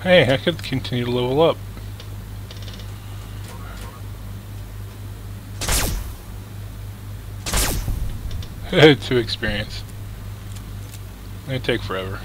Hey, I could continue to level up. To experience. It'd take forever.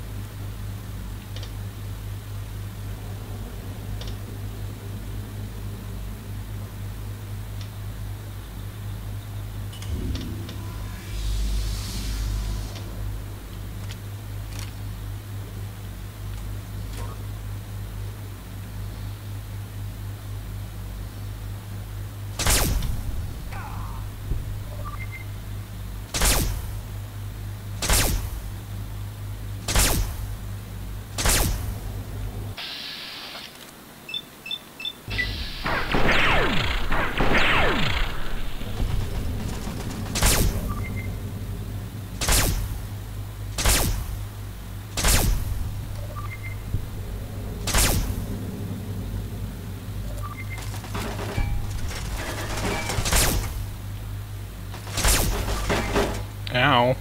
Ow.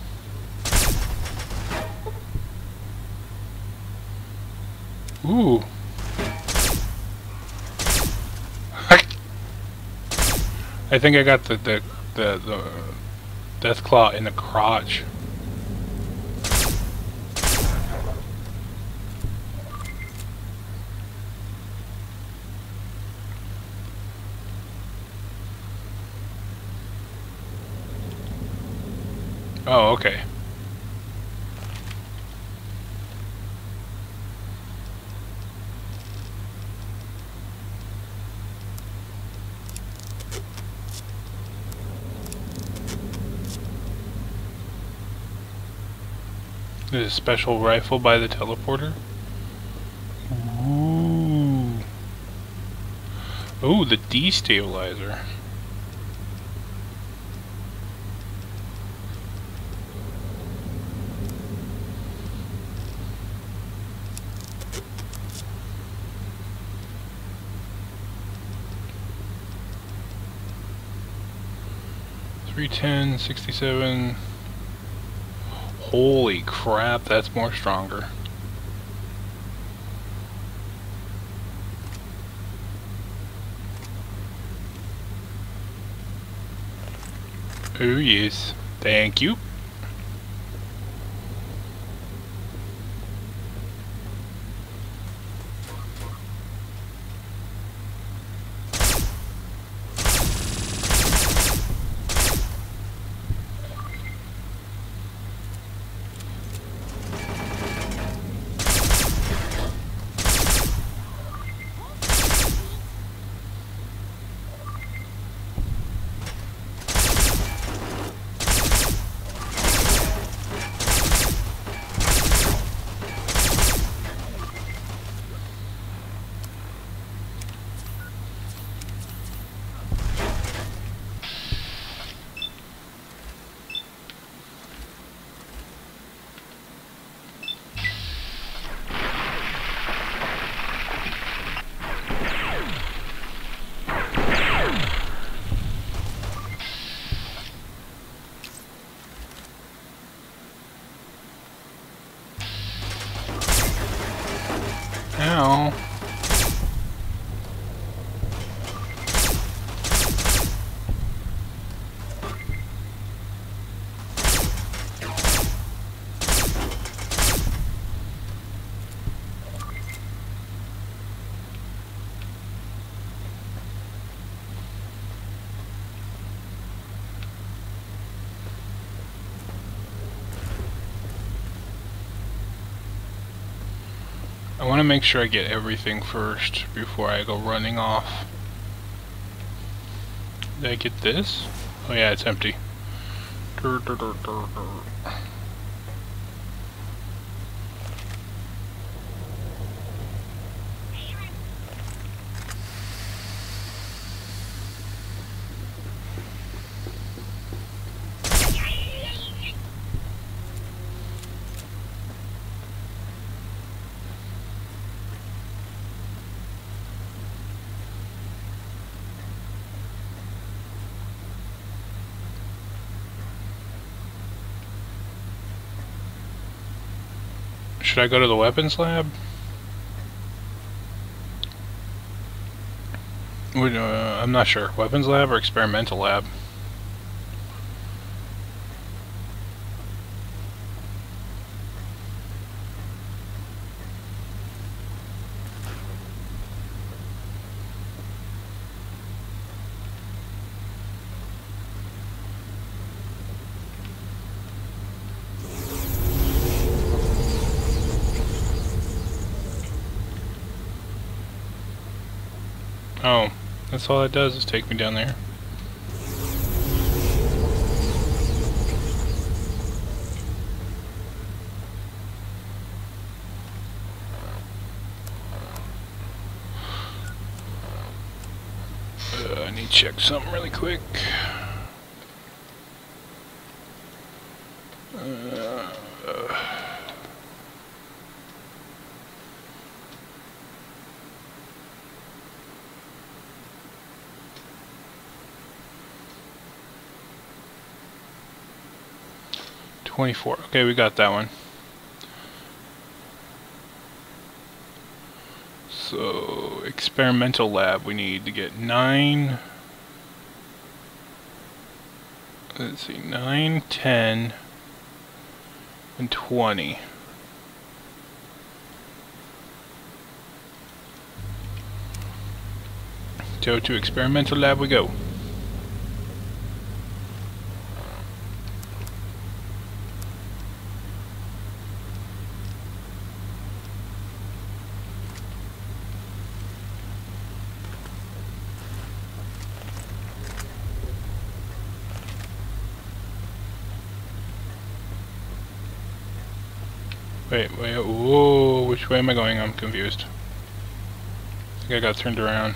Ooh. I think I got the death claw in the crotch. Oh, okay. There's a special rifle by the teleporter. Ooh. Ooh, the destabilizer. $310.67. Holy crap, that's more stronger. Oh yes, thank you. Ow. I want to make sure I get everything first before I go running off. Did I get this? Oh yeah, it's empty. Should I go to the weapons lab? I'm not sure. Weapons lab or experimental lab? Oh, that's all it does is take me down there. I need to check something really quick. 24. Okay, we got that one. So, experimental lab, we need to get 9. Let's see, 9, 10, and 20. So to experimental lab we go. Wait, whoa, which way am I going? I'm confused. I think I got turned around.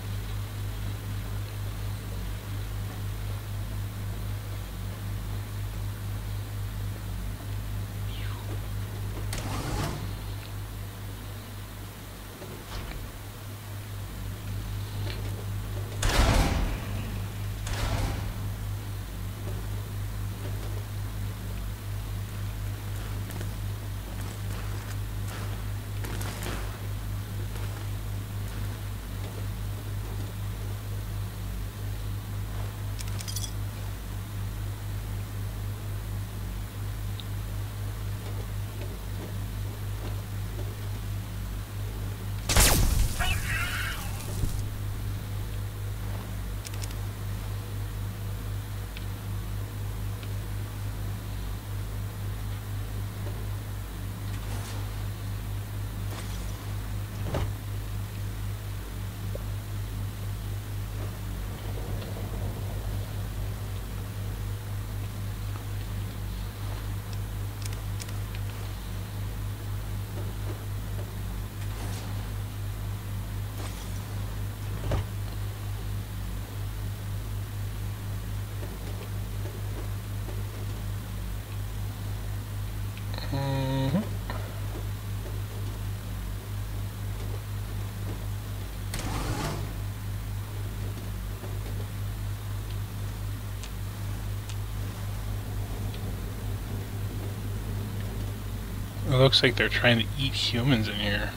It looks like they're trying to eat humans in here.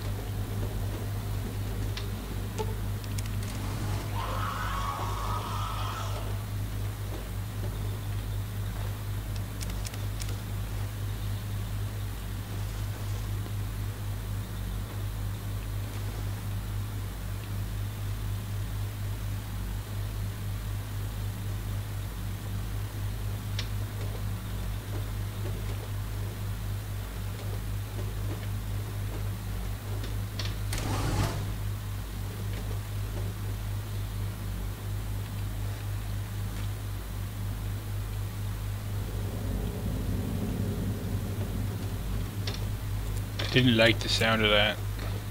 Didn't like the sound of that.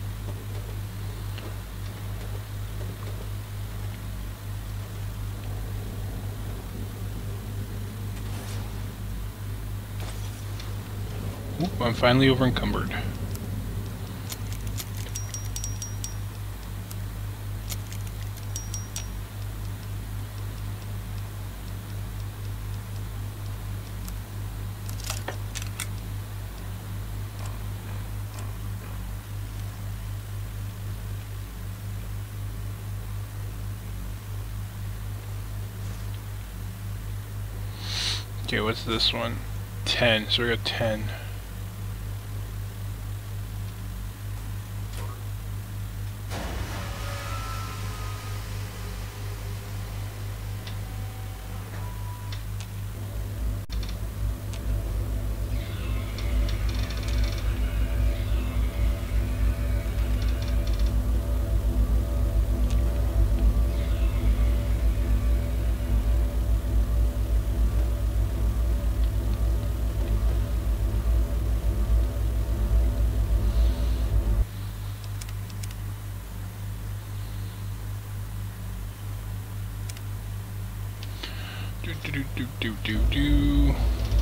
Oop, I'm finally over encumbered. Okay, what's this one? 10, so we got 10. Do.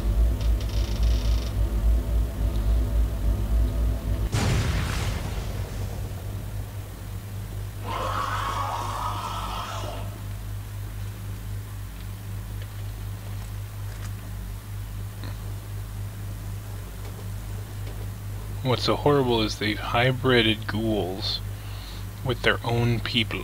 What's so horrible is they've hybrided ghouls with their own people.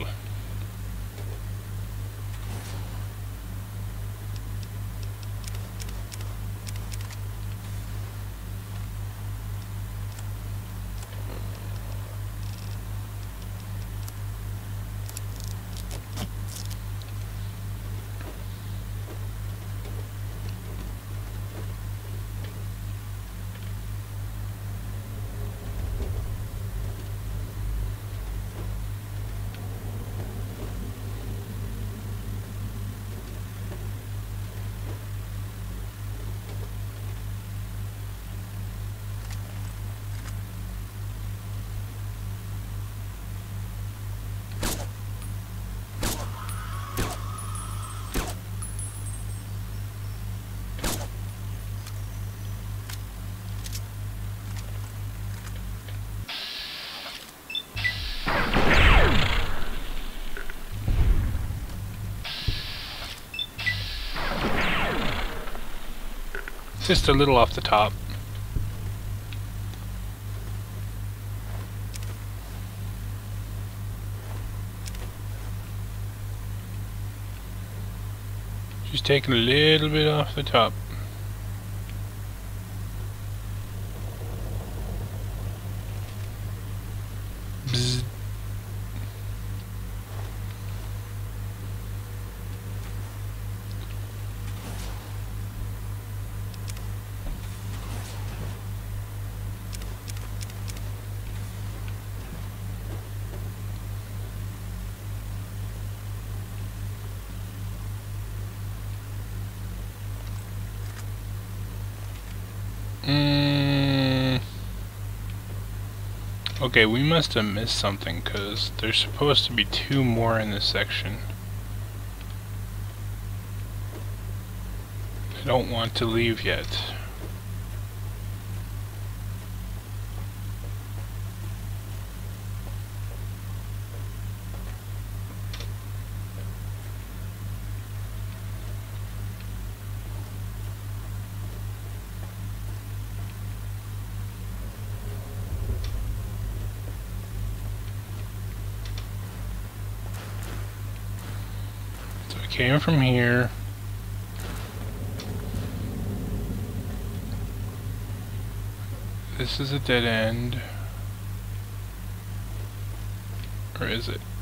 Just a little off the top. Just taking a little bit off the top. Bzz. Okay, we must have missed something, because there's supposed to be 2 more in this section. I don't want to leave yet. Came from here. This is a dead end. Or is it?